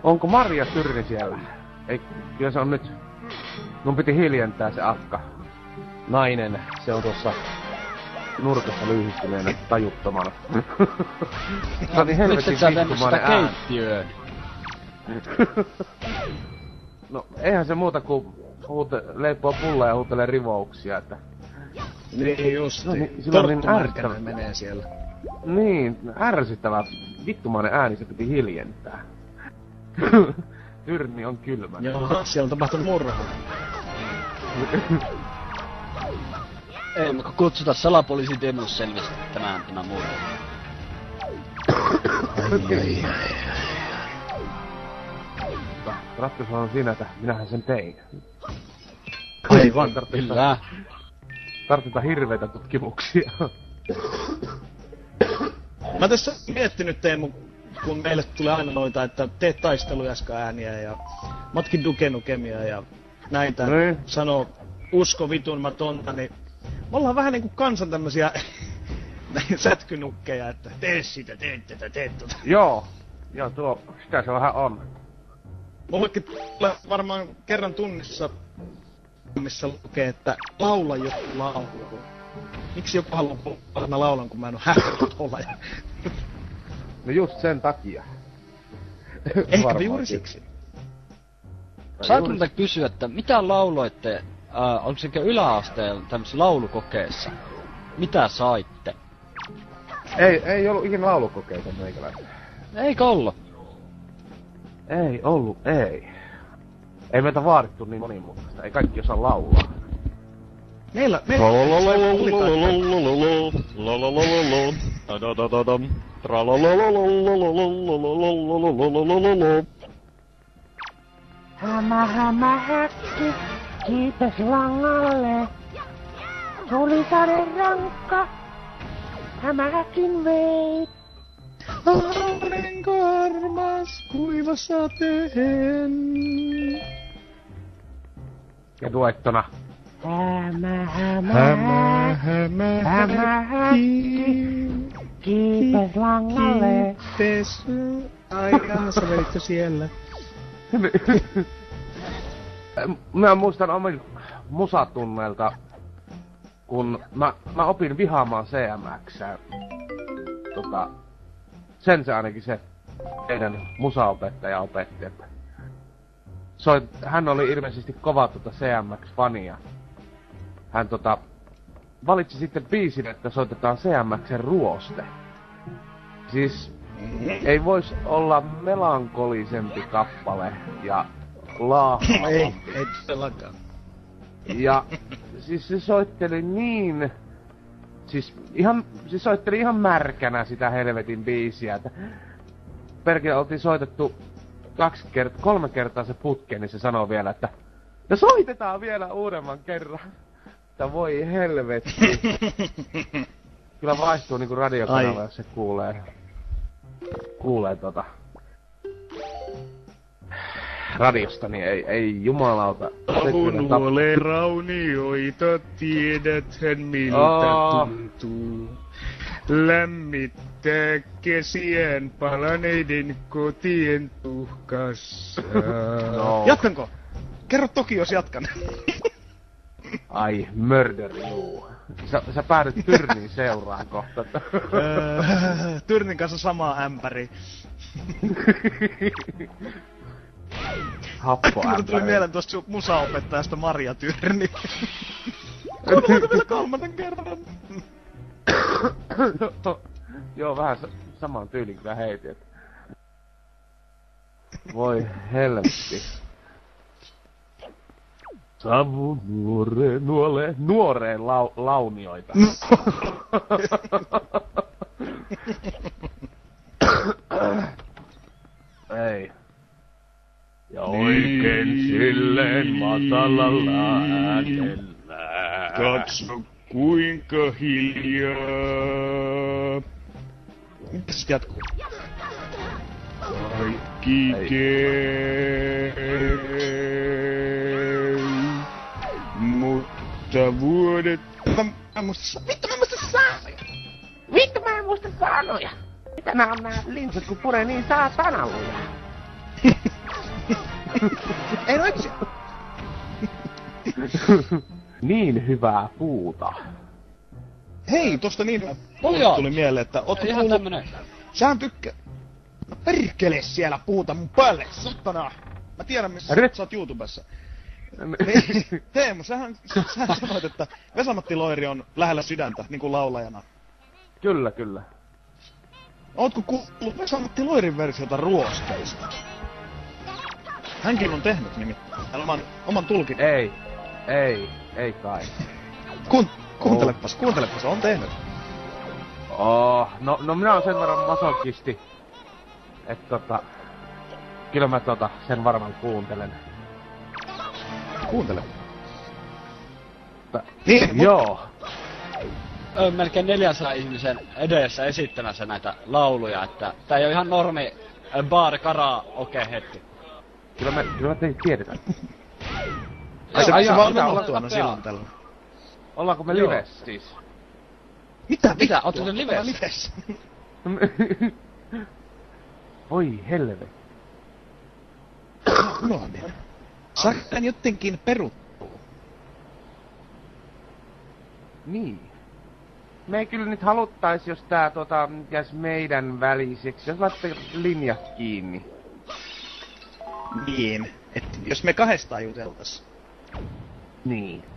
Onko Marja Tyrni siellä? Ei, kyllä se on nyt. Mun piti hiljentää se akka. Nainen, se on tuossa nurkassa lyhistyneenä tajuttomana. Se on niin helvetin vittumainen ääni. Keittiöön? No, eihän se muuta kuin leippoo pullaa ja huutelee rivouksia, että... Niin justi. No, niin, sillä on niin ärsyttävä. menee siellä. Niin, ärsyttävä vittumainen ääni, se piti hiljentää. Tyrni on kylmä. Joo, siellä on tapahtunut murha. Ei, mutta kutsuta salapoliisi Denus selvittämään tämä murha. Ai. Ratkaisu on siinä, että minähän sen tein. Aivan, Kyllä. Tarvitaan hirveitä tutkimuksia. Mä tässä miettinyt Teemu, kun meille tulee aina noita, että teet taistelujaska-ääniä ja matkin dukenukemia ja näitä sanoo usko vitun mä tonta, niin me ollaan vähän niinku kansan tämmösiä sätkynukkeja, että tee sitä, tee tätä, tee tota. Joo, sitä se vähän on. Mullekin tulee varmaan kerran tunnissa, missä lukee, että laula joku laulu. Miksi joku haluaa puhua, mä laulan, kun mä en oo hähkätolaja? No just sen takia. Ehkäpä juuri siksi. Saanko multa kysyä, että mitä lauloitte, onko sekä yläasteella tämmöisessä laulukokeessa? Mitä saitte? Ei ollut ikinä laulukokeita meikäläisiä. Eikö ollut? Ei ollut, ei. Ei meitä vaadittu niin monimutkaista, ei kaikki osaa laulaa. Meillä Hämä häkki, kiipes langalle. Tuli sade rankka, hämähäkin vei. aurinko armas kuiva sateen. Ja duettona. Hämä häkki, kiipes langalle. Kiipes. Ai, sä veitkö siellä? Mä muistan omin musatunneilta, kun mä opin vihaamaan CMXää. Sen se ainakin se teidän musaopettaja opetti, että hän oli ilmeisesti kova CMX-fania. Hän valitsi sitten biisin, että soitetaan CMX:n ruoste. Siis ei vois olla melankolisempi kappale ja Ei todellakaan. Ja siis se soitteli niin... Siis soitteli ihan märkänä sitä helvetin biisiä, että... Perkele oltiin soitettu 3 kertaa se putke, niin se sanoo vielä, että... Ja soitetaan vielä uudemman kerran. Että voi helvetti. Kyllä vaihtuu niinku radiokanava, jos se kuulee radiosta, niin ei jumalauta. Nuole raunioita, tiedäthän miltä tuntuu. Lämmittää kesiään palaneiden kotien tuhkassa. No. Jatkanko? Kerro toki, jos jatkan. Ai, murder you. Sä päädyt Tyrniin seuraan kohta. Tyrnin kanssa sama ämpäri. Mulle tuli mieleen tosta sun musaopettajasta Marja Tyrni. Kuunnellaan vielä 3. kerran. Joo, vähän samaan tyylin kyllä heitin, että... Voi helvetti. Savu nuoreen launioita. Ei. Ja oikein silleen matalalla äänellä. Katso kuinka hiljaa. Mitäs jatkuu? Kaikki käy. Mutta vuodet... Vittu mä en muista sanoja! Mitä nää on nää linsut kun puree niin saatanaluja? Ei no etsi. Niin hyvää puuta. Hei, tosta niin Joo. tuli mieleen, että ootko Ihan kuullut... tämmönen. Sähän tykkää... No perkele siellä puuta mun päälle, satana! Mä tiedän missä sä oot YouTubessa. Niin, Teemu, sähän sanoit, että Vesa-Matti Loiri on lähellä sydäntä, niinku laulajana. Kyllä, kyllä. Ootko kuullut Vesa-Matti Loirin versiota ruoskeista? Hänkin on tehnyt nimittäin oman tulkin. Ei kai. Kuuntelepas, on tehnyt. No minä oon sen verran masokisti, että kyllä mä sen varmaan kuuntelen. Kuuntele. Niin, joo. Melkein 400 ihmisen edessä esittämässä näitä lauluja, että tää ei oo ihan normi bar karaoke hetki. Kyllä me tiedetään. Ai se vaan ollaanko tuona silloin tällä. Ollaanko me Joo. lives siis? Mitä? Ootteko te livessä? Lives? Voi helvetti. Unohdin. Saanko tän jotenkin peruttua? Niin. Me ei kyllä nyt haluttais, jos tää jäis meidän väliseksi, jos laittaisiin linjat kiinni. Niin. Et jos me kahdestaan juteltais. Niin.